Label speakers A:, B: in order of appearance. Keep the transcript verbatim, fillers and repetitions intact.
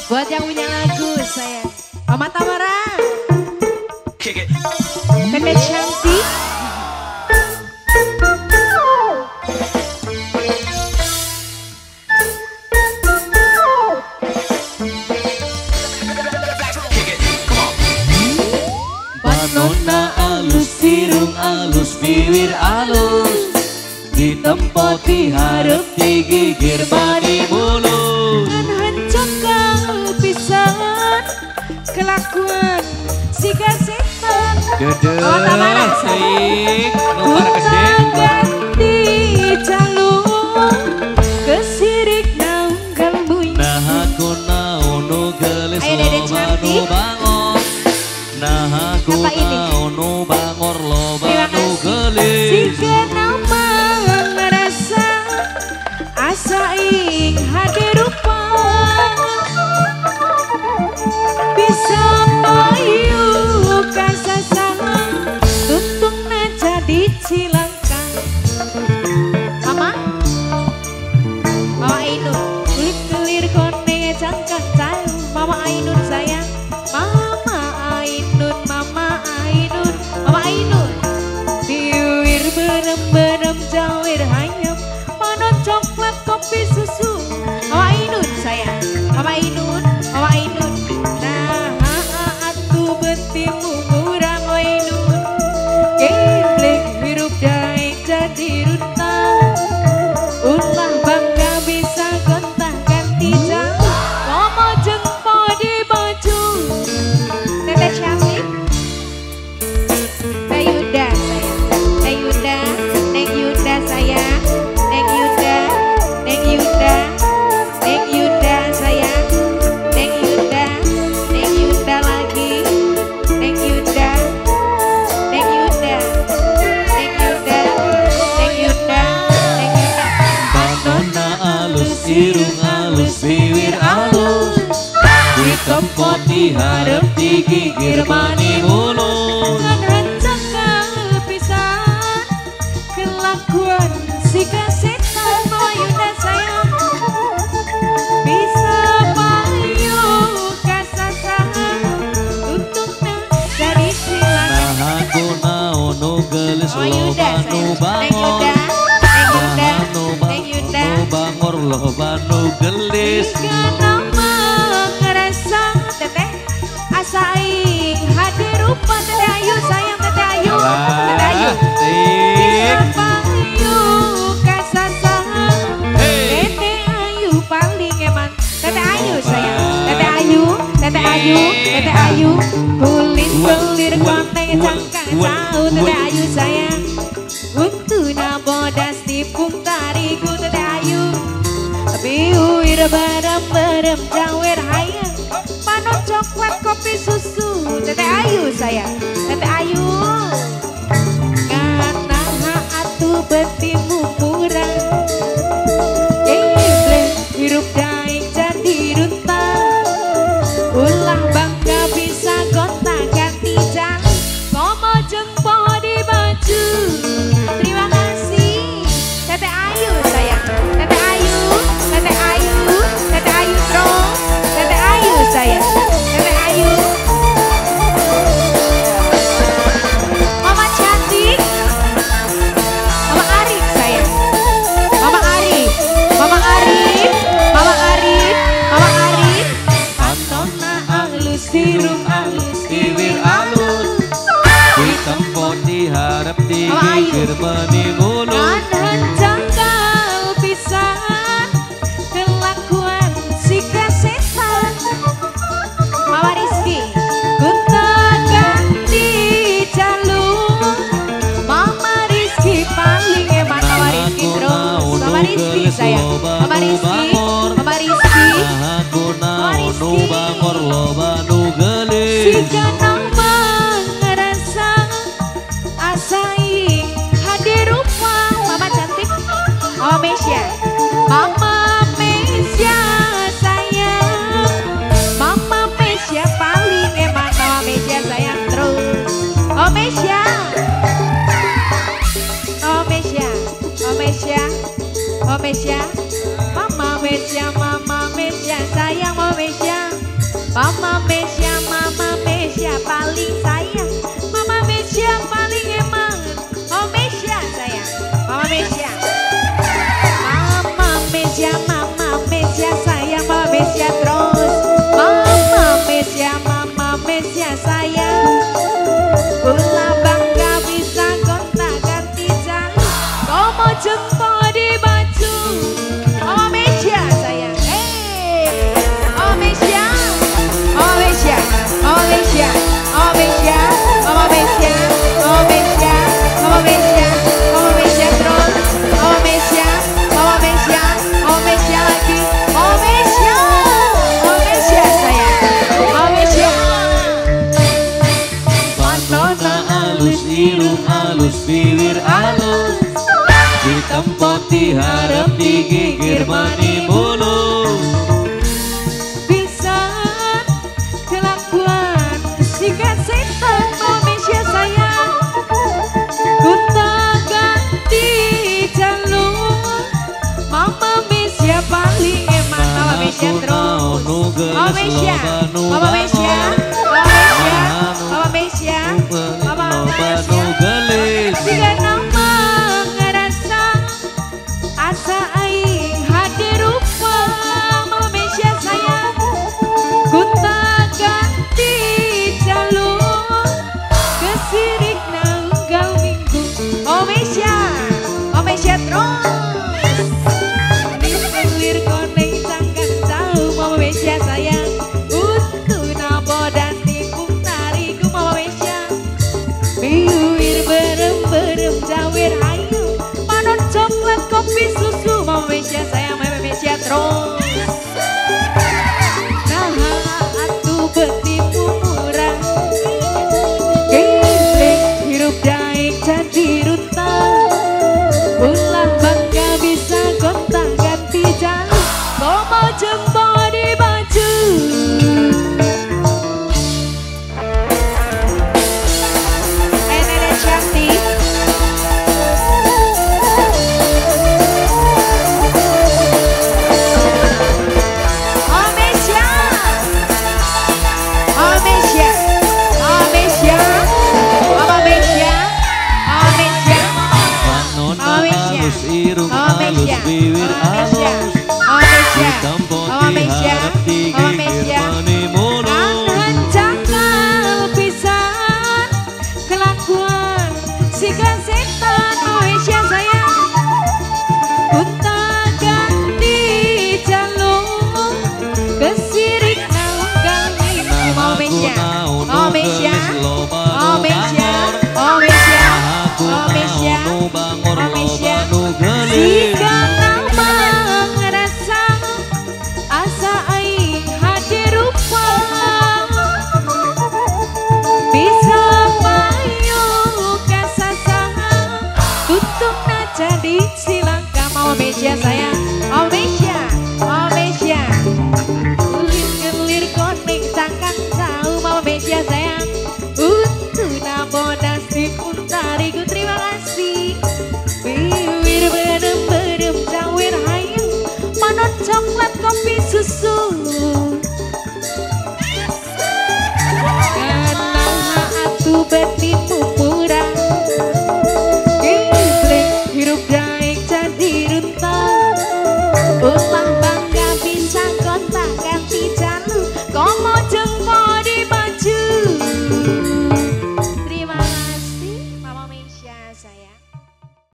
A: Buat yang punya lagu saya Mama Tamara, Tete Cantik,
B: Nona alus, sirung alus, bibir alus, ditempoti harap digigir mani mulus.
A: dan hancur kau pisan kelakuan si setan.
B: Gede,
A: Oh, Tamara.
B: seik,
A: Ku
B: nomor gede.
A: ganti jalur kesirik naung kalbuy.
B: Nah aku naono gelis
A: Ayo, Dede
B: loba
A: cantik.
B: nu bangor. Nah aku
A: Apa ini?
B: naono bangor loba
A: Terima
B: nu
A: kasih.
B: gelis.
A: Jika nama ngerasa asa ing hadir rupa bisa payu kasasana tuntungna jadi cilangkang. Mama, Mama Ainun, kulit kelir kone cangkang cayu. Mama Ainun sayang, Mama Ainun, Mama Ainun, Mama Ainun. Biwir berem-berem jawir hayam, panon coklat kopi susu. Mama Ainun sayang, Mama Ainun, Mama Ainun. Nah atuh betimu murang Ainun, geblek hirup daeng jadi runtang. Ulah bangga bisa gonta ganti jalan, ngomong jengpo di baju. Tete cantik, Teh Yuda sayang, Teh Yuda, Neng Yuda sayang, Neng Yuda, Neng Yuda, Neng Yuda sayang, Neng Yuda, Neng Yuda lagi, Neng Yuda, Neng Yuda, Neng Yuda, Neng Yuda, Neng Yuda.
B: Nona alus, sirung alus, bibir alus, ditempoti harap digigir mani mulus.
A: Ngan hancak kepisan kelakuan si setan. Mama Yuda sayang, bisa payu kasasahan tutupnya jadi silangan.
B: Nah aku naono gelis
A: Mama Yuda
B: loba nu
A: sayang, Neng Yuda,
B: bangor.
A: Neng Yuda,
B: Nah nu
A: Neng Yuda.
B: bangor loba nu gelis.
A: Jika nama ngerasa teteh asa ing hadir rupa. Teteh Ayu sayang, Teteh Ayu, Teteh Ayu. Bisa payu kasasahan.
B: Hey.
A: Teteh Ayu paling eman. Teteh Ayu sayang, Teteh Ayu, Teteh Ayu, Teteh Ayu. Kulit kelir konteng cangkang jauh. Teteh Ayu sayang, untuna bodas tipung tariku. Teteh Ayu, biwir barem-barem jawir hayang, panon coklat kopi susu. Teteh Ayu sayang, Teteh Ayu. Karena atuh betimu murah, geblek hirup daeng jadi runtang. Ulah bangga bisa gonta ganti jalan, ngomong jengpo di baju. Terima kasih Teteh Ayu sayang, Teteh Ayu, Teteh Ayu, Teteh Ayu terus, Teteh Ayu sayang, Teteh Ayu. Mama cantik, Mama Arif sayang, Mama Arif, Mama Arif, Mama Arif, Mama Arif. Pantona alus, sirung alus,
B: Bibir alus, ditempoti harap digigir mani mulus.
A: kan hancang kau pisan kelakuan si setan. Mama Rizky, ku tak ganti jalur. Mama Rizky paling eman. Mama Rizky terus, Mama Rizky sayang, Mama Rizky, Mama Rizky.
B: Nah aku naono bangor loba nu gelis.
A: Jika nama ngerasa asa ing hadir rupa. Mama cantik, Mama Mesya, Mama Mesya sayang, Mama Mesya paling eman. Mama Mesya sayang terus, Mama Mesya, Mama Mesya, Mama Mesya, Mama Mesya, Mama Mesya, Mama Mesya sayang, Mama Mesya. Mama Mesya, Mama Mesya paling sayang. Mama Mesya paling emang. Oh Mesya sayang. Mama Mesya. Mama Mesya, Mama Mesya sayang. Mama Mesya terus. Mama Mesya, Mama Mesya sayang. Pula bangga bisa gonta ganti jalan. Kau mau jempol di baju. Mama Mesya sayang. Hey, Mama Mesya. Mama Mesya, Mama Mesya, Mama Mesya, Mama Mesya, Mama Mesya, Mama Mesya, Mama Mesya terus. Mama Mesya, Mama Mesya, Mama Mesya lagi. Mama Mesya, Mama Mesya sayang. Mama Mesya.
B: Panona alus, irung alus, bibir alus, ditempot, diharap, digigir, mani mulus.
A: Bisa kelakuan sikat setan. Mama Mesya sayang. Gonta ganti jalur. Mama Mesya paling eman. Mama Mesya terus. Mama Mesya, Mama Mesya, Mama Mesya, Mama Mesya, Mama Mesya. Jika nama ngerasa asa aing hadir rupa. Mama Mesya sayang. Gonta ganti jalur. Kesirik nanggal minggu. Mama Mesya, Mama Mesya terus. Diselir koneng sangkan jauh. Mama Mesya sayang. Untuk nabo dan tikung tariku. Mama Mesya. Biwir berem-berem jawir ayu. Manon coklat kopi susu. Mama Mesya sayang. Mama Mesya terus. Nah atuh betipu murah. Gilek hirup daik jadi runtang. Ulah bangga bisa gonta ganti jalan. Kau mau jempol di baju. Eh Nenek cantik. Oh Mesya, oh Mesya, oh Mesya, Mama Mesya, oh Mesya,
B: Panona
A: Oh, Mesya.
B: alus, irung
A: oh
B: alus,
A: Mesya,
B: bibir
A: oh Mesya,
B: alus,
A: oh Mesya,
B: ditempot,
A: oh Mesya,
B: diharap,
A: oh
B: digigir,
A: Mesya.
B: mani mulus.
A: Kangen cakal pisan kelakuan sikat setan. Mama Mesya sayang. Gonta ganti jalur. Kesirik nanggal minggu. Mama Mesya, Mama Mesya, Mama Mesya, Mama Mesya, Mama Mesya, Mama Mesya. Jika nama ngerasa asa aing hadir rupa. Bisa payu kasasang. Tutupna jadi silangka. Mama Mesya sayang. Mama Mesya, Mama Mesya. Gelir-gelir koneng sangkan jauh. Mama Mesya sayang. Untuk nabo nasi untariku terima kasih. Biwir berem-berem jawir hayu. Manon coklat kopi susu. Karena atuh betimu murah. Gilek hirup daik jadi runtang. Ulah bangga bisa gonta ganti jalur. Kau mau jempol di baju. Terima kasih Mama Mesya sayang.